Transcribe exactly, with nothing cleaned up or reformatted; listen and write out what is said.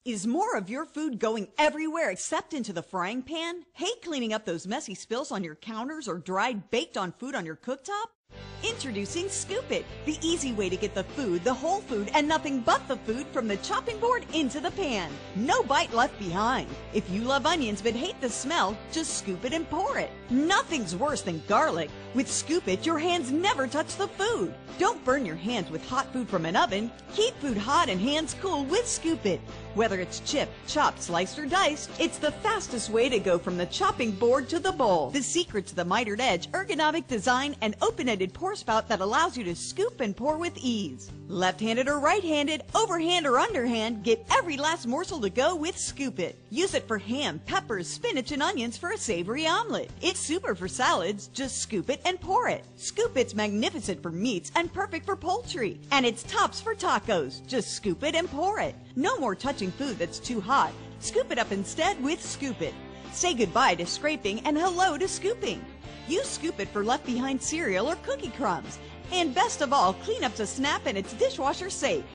Is more of your food going everywhere except into the frying pan? Hate cleaning up those messy spills on your counters or dried baked on food on your cooktop? Introducing Scoop It, the easy way to get the food, the whole food, and nothing but the food from the chopping board into the pan. No bite left behind. If you love onions but hate the smell, just scoop it and pour it. Nothing's worse than garlic. With Scoop It, your hands never touch the food. Don't burn your hands with hot food from an oven. Keep food hot and hands cool with Scoop It. Whether it's chipped, chopped, sliced, or diced, it's the fastest way to go from the chopping board to the bowl. The secret to the mitered edge, ergonomic design, and open-ended pour spout that allows you to scoop and pour with ease. Left-handed or right-handed, overhand or underhand, get every last morsel to go with Scoop It. Use it for ham, peppers, spinach, and onions for a savory omelet. It's super for salads. Just scoop it and pour it. Scoop It's magnificent for meats and perfect for poultry. And it's tops for tacos. Just scoop it and pour it. No more touching food that's too hot. Scoop it up instead with Scoop It. Say goodbye to scraping and hello to scooping. Use Scoop It for left behind cereal or cookie crumbs. And best of all, cleanup's a snap and it's dishwasher safe.